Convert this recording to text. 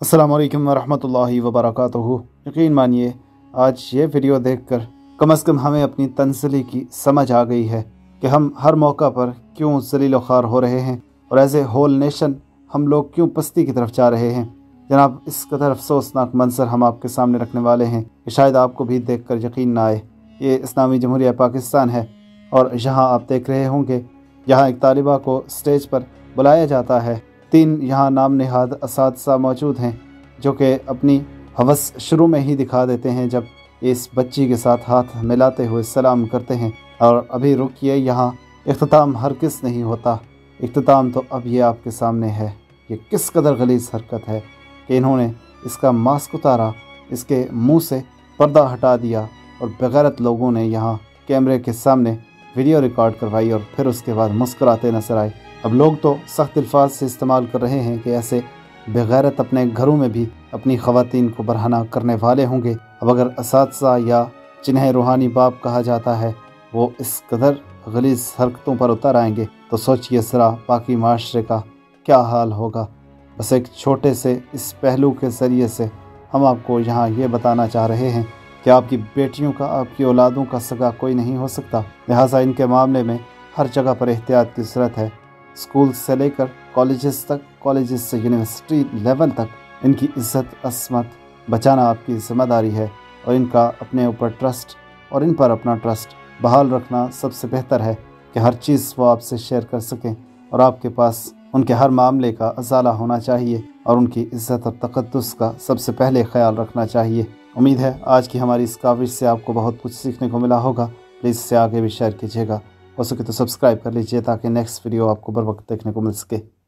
अस्सलामु अलैकुम वरहमतुल्लाहि वबरकातुहू। यकीन मानिए आज ये वीडियो देखकर कम से कम हमें अपनी तंज़ली की समझ आ गई है कि हम हर मौका पर क्यों ज़लील ख़ार हो रहे हैं और एज ए होल नेशन हम लोग क्यों पस्ती की तरफ जा रहे हैं। जनाब, इस कदर अफसोसनाक मंजर हम आपके सामने रखने वाले हैं कि शायद आपको भी देख कर यकीन ना आए। ये इस्लामी जमहूरिया पाकिस्तान है और यहाँ आप देख रहे होंगे, यहाँ एक तालिबा को स्टेज पर बुलाया जाता है। 3 यहाँ नाम नहाद असातिज़ा मौजूद हैं जो कि अपनी हवस शुरू में ही दिखा देते हैं जब इस बच्ची के साथ हाथ मिलाते हुए सलाम करते हैं। और अभी रुकिए, यहाँ इख्तिताम हरगिज़ नहीं होता। इख्तिताम तो अब ये आपके सामने है। ये किस कदर गलीज़ हरकत है कि इन्होंने इसका मास्क उतारा, इसके मुंह से पर्दा हटा दिया और बेगैरत लोगों ने यहाँ कैमरे के सामने वीडियो रिकॉर्ड करवाई और फिर उसके बाद मुस्कुराते नजर आए। अब लोग तो सख्त अल्फाज से इस्तेमाल कर रहे हैं कि ऐसे बेगैरत अपने घरों में भी अपनी ख़वातीन को बरहना करने वाले होंगे। अब अगर असातिज़ा या जिन्हें रूहानी बाप कहा जाता है वो इस कदर गलीज़ हरकतों पर उतर आएंगे तो सोचिए ज़रा बाकी माशरे का क्या हाल होगा। बस एक छोटे से इस पहलू के ज़रिए से हम आपको यहाँ ये बताना चाह रहे हैं कि आपकी बेटियों का, आपकी औलादों का सगा कोई नहीं हो सकता। लिहाजा इनके मामले में हर जगह पर एहतियात की ज़रूरत है। स्कूल से लेकर कॉलेजेस तक, कॉलेजेस से यूनिवर्सिटी लेवल तक इनकी इज़्ज़त असमत बचाना आपकी ज़िम्मेदारी है और इनका अपने ऊपर ट्रस्ट और इन पर अपना ट्रस्ट बहाल रखना सबसे बेहतर है कि हर चीज़ वो आपसे शेयर कर सकें और आपके पास उनके हर मामले का अज़ाला होना चाहिए और उनकी इज़्ज़त और तक़द्दुस का सबसे पहले ख्याल रखना चाहिए। उम्मीद है आज की हमारी इस काविश से आपको बहुत कुछ सीखने को मिला होगा। प्लीज़ इससे आगे भी शेयर कीजिएगा, हो सके तो सब्सक्राइब कर लीजिए ताकि नेक्स्ट वीडियो आपको बर वक्त देखने को मिल सके।